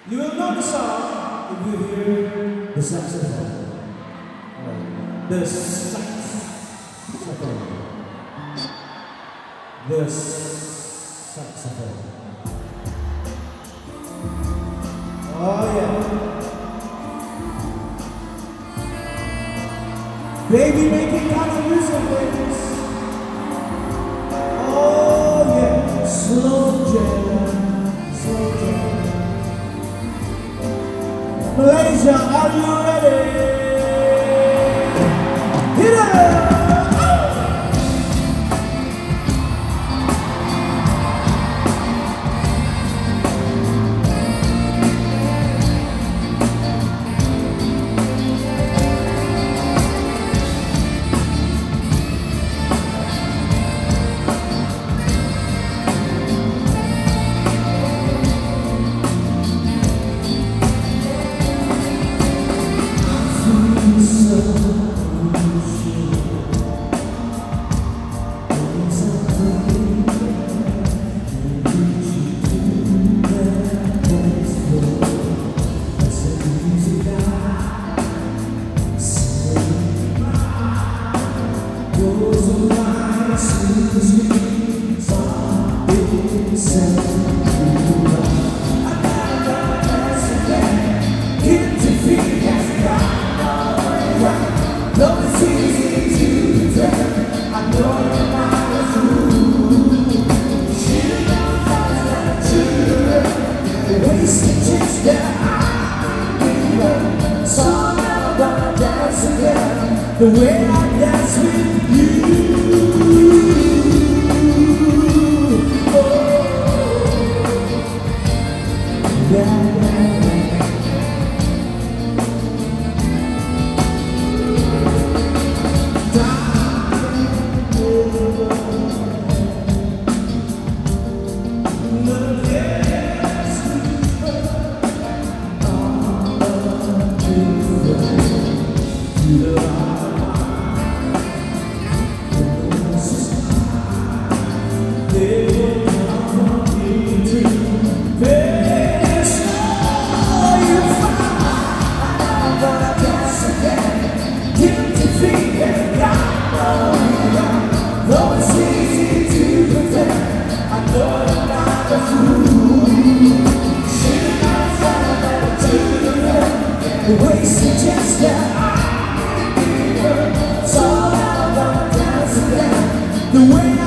You will know the song if you hear the saxophone. The saxophone. The saxophone. Oh yeah. Baby making kind of music, ladies. Oh yeah. Slow jam. Slow jam. Malaysia, are you ready? Hit it! The way I dance with you, oh, yeah, the way suggests that I need her. It's all about dancing, the way